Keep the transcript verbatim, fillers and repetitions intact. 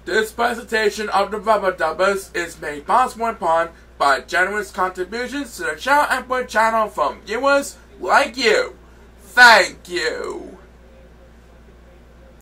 This presentation of the Rubbadubbers is made possible upon by generous contributions to the ChaoEmperor channel from viewers like you. Thank you.